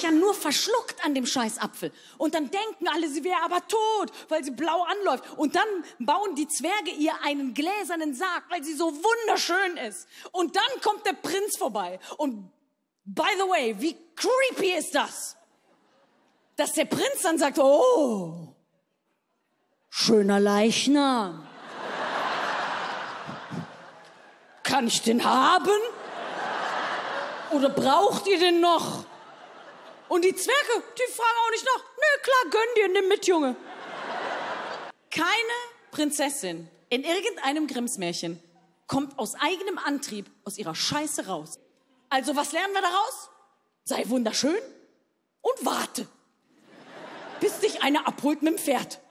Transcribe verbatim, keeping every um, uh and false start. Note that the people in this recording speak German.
ja nur verschluckt an dem Scheißapfel. Und dann denken alle, sie wäre aber tot, weil sie blau anläuft. Und dann bauen die Zwerge ihr einen gläsernen Sarg, weil sie so wunderschön ist. Und dann kommt der Prinz vorbei. Und by the way, wie creepy ist das? Dass der Prinz dann sagt, oh, schöner Leichnam. Kann ich den haben? Oder braucht ihr den noch? Und die Zwerge, die fragen auch nicht nach. Nö, klar, gönn dir, nimm mit, Junge. Keine Prinzessin in irgendeinem Grimmsmärchen kommt aus eigenem Antrieb aus ihrer Scheiße raus. Also was lernen wir daraus? Sei wunderschön und warte, bis dich einer abholt mit dem Pferd.